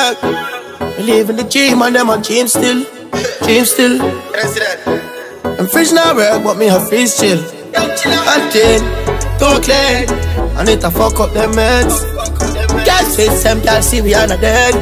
Believe in the dream and them on dream still. Dream still. I'm fresh now work but me a freeze chill. Until too clean. I need to fuck up them meds. Can't face them, can't see we are not dead.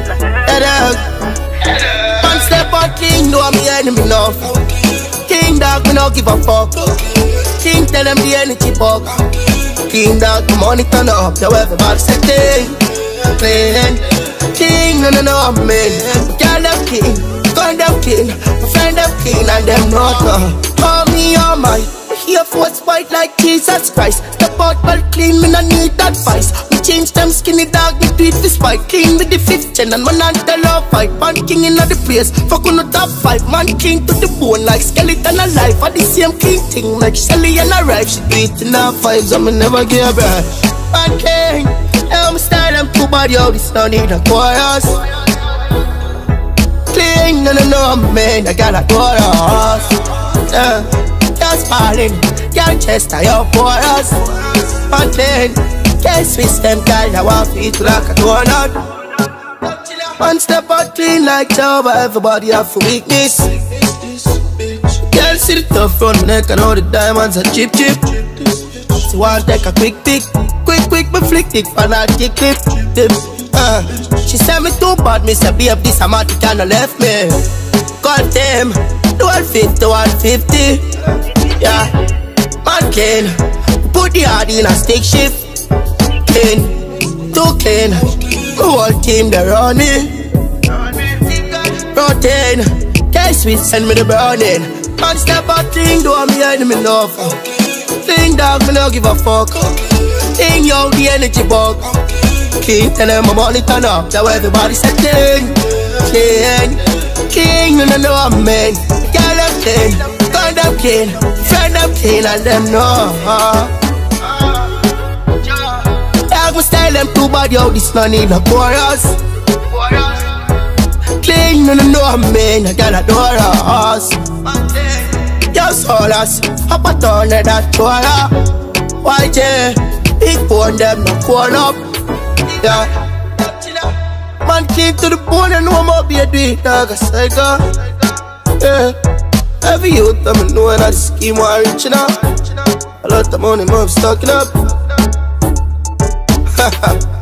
One step on king, know I'm the enemy enough. King dog, me no give a fuck. King tell them the energy bug. King dog, the money turn up. Now everybody say clean. King, no, I'm mean. Girl, them king, gun them king. My friend them king and them not. Oh me, oh my. Here force fight like Jesus Christ. The pot well clean, me no need advice. We change them skinny dog, me tweet this fight. Clean with the 5th gen and man and the love fight. Man king in the place, fuck on the top 5. Man king to the bone like skeleton alive. For the same king thing like Shelly and a rife. She beating her vibes and me never give a breath. Man king, I'm style them too bad, yo, this no need a chorus. Clean, no, man, I got a chorus. Just falling, can't chest I up for us. Content, can't switch them guys, I want feet like a donut. One step out clean like Java, everybody have for weakness. Girl see the tough front, my neck and all the diamonds are cheap. She want take a quick pick, quick, me flick it, fanatic clip. She said me too bad, me say babe this amatic and left me. Call them, 150, 150. Yeah, man clean. Put the hard in a stick shift. Clean, too clean. The whole team they run me. Routine, K-Sweet send me the burning. Man step out clean, do me enemy love. Clean dog, me no give a fuck. Clean yo, the energy bug. Clean, tell them my money turn up. Now everybody say clean. King, no, I'm man. Girl, I'm clean. Gun them clean. Friend them clean and them know. Dog me style them too bad, yo, this no need a chorus. Clean, no, I'm man. I got a chorus. Yo, solus, up a turn of that chorus. YJ, big bone them no corn up. Yeah. Man clean to the bone and no more be a do it, dog, a psycho. Yeah. Every youth, I know that the scheme was reaching up. A lot of money, mom, stocking up.